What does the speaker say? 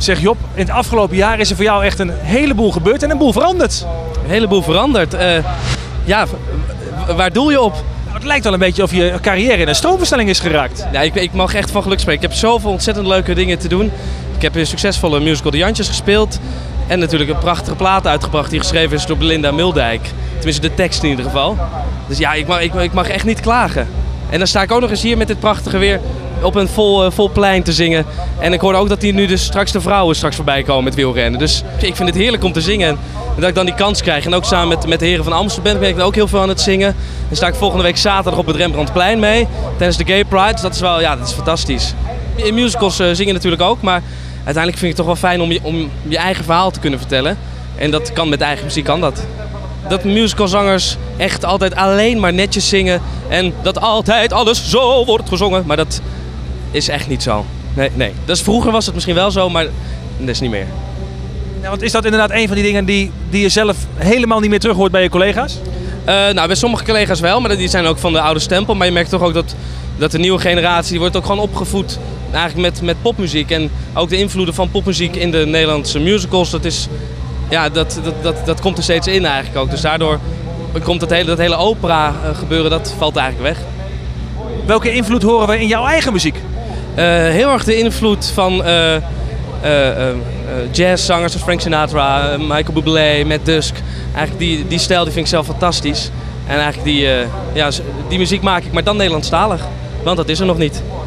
Zeg Job, in het afgelopen jaar is er voor jou echt een heleboel gebeurd en een boel veranderd. Een heleboel veranderd. Ja, waar doel je op? Nou, het lijkt wel een beetje of je carrière in een stroomversnelling is geraakt. Ja, ik mag echt van geluk spreken. Ik heb zoveel ontzettend leuke dingen te doen. Ik heb een succesvolle musical De Jantjes gespeeld. En natuurlijk een prachtige plaat uitgebracht die geschreven is door Belinda Muldijk. Tenminste de tekst in ieder geval. Dus ja, ik mag echt niet klagen. En dan sta ik ook nog eens hier met dit prachtige weer op een vol plein te zingen. En ik hoorde ook dat hier nu dus straks de vrouwen voorbij komen met wielrennen. Dus ik vind het heerlijk om te zingen. En dat ik dan die kans krijg. En ook samen met de heren van Amsterdam ben ik ook heel veel aan het zingen. Dan sta ik volgende week zaterdag op het Rembrandtplein mee. Tijdens de Gay Pride. Dus dat is wel, ja, dat is fantastisch. In musicals zingen natuurlijk ook. Maar uiteindelijk vind ik het toch wel fijn om je eigen verhaal te kunnen vertellen. En dat kan met eigen muziek, kan dat. Dat musicalzangers echt altijd alleen maar netjes zingen. En dat altijd alles zo wordt gezongen. Maar dat is echt niet zo. Nee. Dus vroeger was het misschien wel zo, maar dat is niet meer. Ja, want is dat inderdaad een van die dingen die je zelf helemaal niet meer terug hoort bij je collega's? Nou, bij sommige collega's wel, maar die zijn ook van de oude stempel. Maar je merkt toch ook dat de nieuwe generatie die wordt ook gewoon opgevoed eigenlijk met popmuziek. En ook de invloeden van popmuziek in de Nederlandse musicals, dat komt er steeds in eigenlijk ook. Dus daardoor komt dat hele opera gebeuren, dat valt eigenlijk weg. Welke invloed horen we in jouw eigen muziek? Heel erg de invloed van jazzzangers als Frank Sinatra, Michael Bublé, Matt Dusk. Eigenlijk die stijl die vind ik zelf fantastisch. En eigenlijk die muziek maak ik, maar dan Nederlandstalig. Want dat is er nog niet.